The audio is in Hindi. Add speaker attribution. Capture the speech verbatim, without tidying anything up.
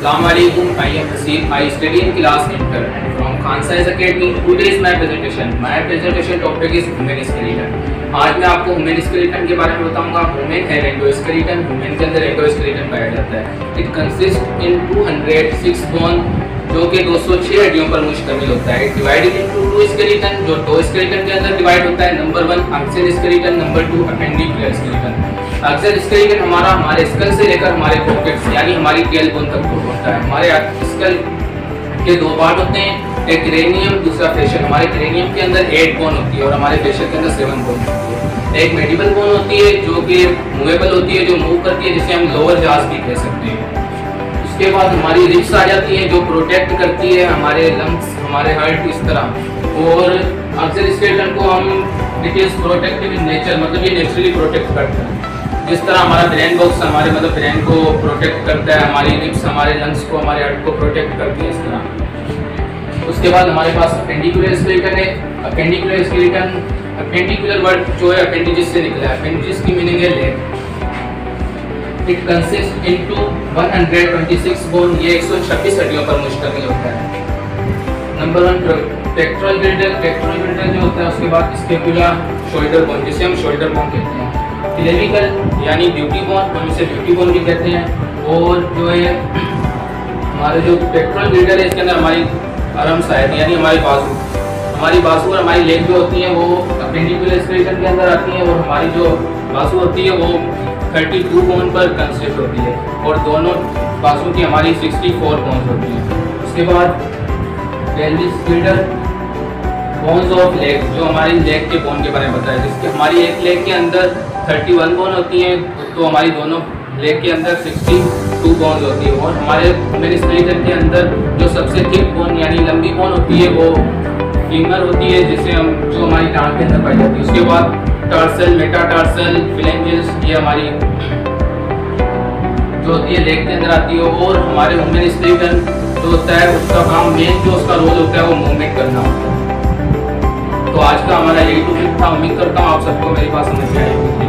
Speaker 1: Assalamualaikum, I am Hasib. I study in class inter from Khan Science Academy. Today is my presentation. My presentation topic is human skeleton. आज मैं आपको ह्यूमन स्केलेटन के बारे में बताऊंगा। ह्यूमन है एंडोस्केलेटन, ह्यूमन के अंदर एंडोस्केलेटन पाया जाता है। It consist in two hundred six bone, जो कि दो सौ छह हड्डियों पर मुश्तमिल होता है। डिवाइडेड इनटू टू स्केलेटन, जो दो स्केलेटन के अंदर डिवाइड होता है। Number one axial skeleton, number two appendicular skeleton. Axial skeleton हमारा हमारे स्कल से लेकर हमारे पॉकेट्स यानी हमारी टेल बोन तक होता है। हमारे स्कल के दो पार्ट होते हैं, एक क्रेनियम, दूसरा फेशियल। हमारे क्रेनियम के अंदर एट बोन होती है और हमारे फेशियल के अंदर सेवन बोन होती है। एक मेडिबल बोन होती है जो कि मूवेबल होती है, जो मूव करती है, जिसे हम लोअर जॉस भी कह सकते हैं। उसके बाद हमारी रिब्स आ जाती है जो प्रोटेक्ट करती है हमारे लंग्स, हमारे हार्ट इस तरह। और एक्सियल स्केलेटन को हम it is protective in nature, मतलब ये नेचुरली प्रोटेक्ट करता है। जिस तरह हमारा ब्रेन बॉक्स हमारे मतलब ब्रेन को प्रोटेक्ट करता है, हमारी रिब्स हमारे लंग्स को, हमारे हार्ट को प्रोटेक्ट करती है इस तरह। उसके बाद हमारे पास अपेंडिकुलर स्केलेटन है। अपेंडिकुलर स्केलेटन, अपेंडिकुलर वर्ड जो है अपेंडिजिस से निकला है। अपेंडिजिस की मीनिंग है leg. It consist into one hundred twenty six bone, ये एक सौ छब्बीस हड्डियों पर मुश्तमिल होता है। Number one pectoral girdle. Pectoral girdle जो होता है, उसके बाद स्कैपुला, शोल्डर बोन, जिसे हम शोल्डर बोन कहते हैं। क्लेविकल यानी ब्यूटी बोन, हम इसे ब्यूटी बोन भी कहते हैं। और जो है हमारे जो पेक्टोरल गिल्डर है, इसके अंदर हमारी आर्म्स आती है यानी हमारी बाजू, हमारी बाजू और हमारी लेग जो होती है वो अपेंडिकुलर स्केलेटन के अंदर आती है। और हमारी जो बाजू होती है वो थर्टी टू बोन पर कंसिस्ट होती है और दोनों बाजू की हमारी सिक्सटी फोर बोन्स होती है। उसके बाद pelvis girdle, bones of leg, जो हमारी लेग के बोन के बारे में बताया, जिसके हमारी एक लेग के अंदर थर्टी वन बोन होती हैं, तो हमारी दोनों लेग के अंदर सिक्सटी टू बोन्स होती है। और हमारे ह्यूमन स्केलेटन के अंदर जो सबसे थिक बोन यानी लंबी बोन होती है वो फीमर होती है, जिसे हम जो हमारी टांग के अंदर पाई जाती है। उसके बाद टार्सल, मेटाटार्सल, फ्लेंजेस, ये हमारी जो होती है लेग के अंदर आती है। और हमारे ह्यूमन स्केलेटन जो होता है उसका काम मेन जो उसका रोल होता है वो मूवमेंट करना होता है। तो आज का हमारा यही टॉपिक था। उम्मीद करता हूँ आप सबको मेरी बात समझ में आई होगी।